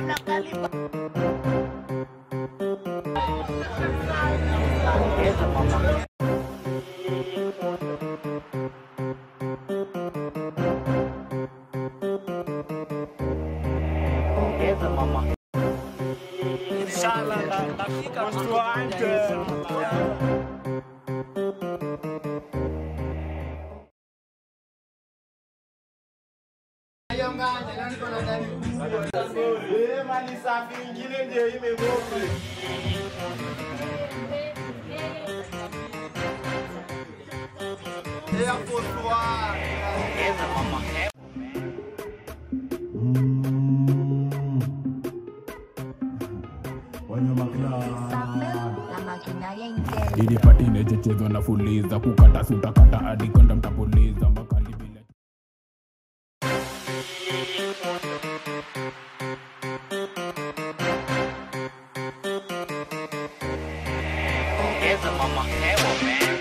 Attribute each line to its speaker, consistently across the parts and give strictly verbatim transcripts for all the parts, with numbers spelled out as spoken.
Speaker 1: Inshallah dakika tuanze. Mali safi ingine ndio imegoma. Ya potoa. Eza mama.
Speaker 2: Ili patine chechezo na fuliza kukata suta kata hadi konda mtapuliza makali bila
Speaker 1: Eza mama hewa man.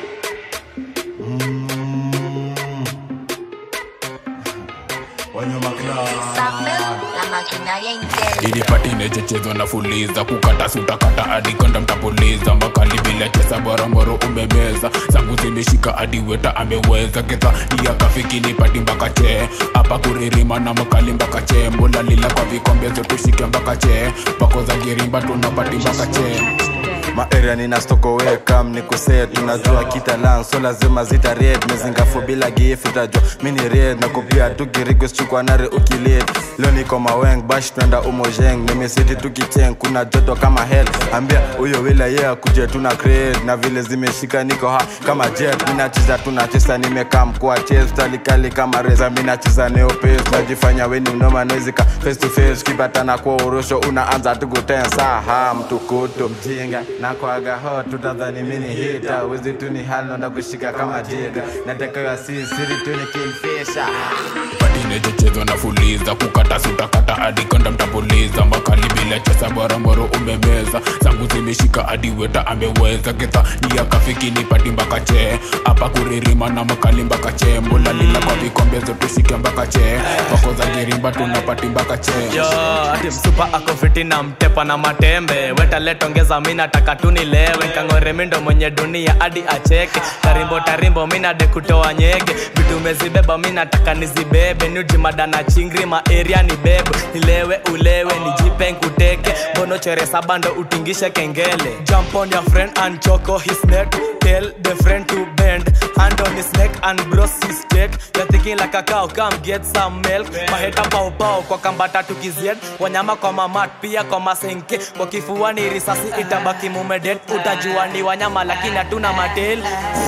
Speaker 2: Ili patine chechezo na fuliza kukata suta kata hadi konda mtapuliza makali bila chesa borongoro umemeza zangu zimeshika hadi weta ameweza kesa iya kafiki ni pati mpaka che hapa kuririma na makali mpaka che mbula lila kwa vikombe zote shike mpaka che pako za girimba tunapati mpaka che
Speaker 3: Maeria nina stoko welcome ni kusee tunajua kita lang so lazima zita red mezingafu bila gifu utajua mini red na kupia tuki request chukwa nare ukilit leo niko maweng bash tuenda umojeng nimesiti tukicheng kuna joto kama hell ambia uyo wila yeah kuje tuna create na vile zimeshika niko ha kama jet minachiza tunachesa nimekam kwa chest talikali kama reza minachiza neopace najifanya weni mnoma noizika face to face kipatana kwa urosho unaanza tukutensa ha mtukutu mjinga na kwa gaho tutadhani mini hita wezi tuni halo nda kushika kama jiga nataka ya si siri tuni kingfisher
Speaker 2: patine chechezo na fuliza kukata suta kata hadi konda mtapuliza makali bila chesa borongoro umemeza zangu zimeshika hadi weta ameweza kesa ni akafiki ni pati mpaka che hapa kuririma na makali mpaka che mbula lila kwa vikombe zote shike mpaka che pako za girimba tunapati mpaka che
Speaker 4: yo ati msupa ako fiti na mtepa na matembe weta letongeza mina taka tunilewe kangore mindo mwenye dunia hadi acheke tarimbo tarimbo mina de kutoa nyege vitu mezibeba mina taka nizibebe nujimada na chingri ma area ni bebe nilewe ulewe nijipe nkuteke bono chere sabando utingishe kengele jump on your friend and choco his neck tell the friend to bend hand on his neck and bros his steak you're thinking like a cow come get some milk maheta pao pao kwa kambata tukizied wanyama kwa mamat pia kwa masenke kwa kifua ni risasi itabaki mumedet utajua ni wanyama lakini hatuna matel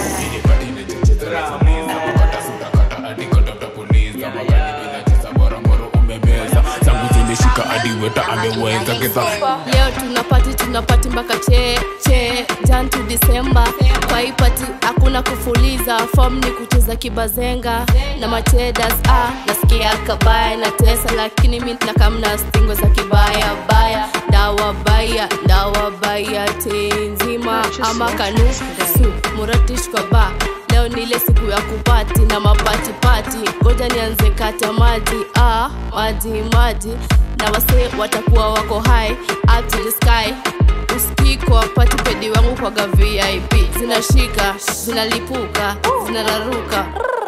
Speaker 5: leo tunapati tunapati mpaka che che Jan to December kwa hii party hakuna kufuliza form ni kucheza kibazenga na machedas ah nasikia kabaya na tesa lakini mimi nakamna stingo za kibaya baya dawa baya dawa baya tenzima ama kanu su muratish kwa ba leo nile siku ya kupati na mapati pati ngoja nianze kata maji ah maji maji na wase watakuwa wako high up to the sky usikiko pati pedi wangu kwa V I P zinashika zinalipuka zinararuka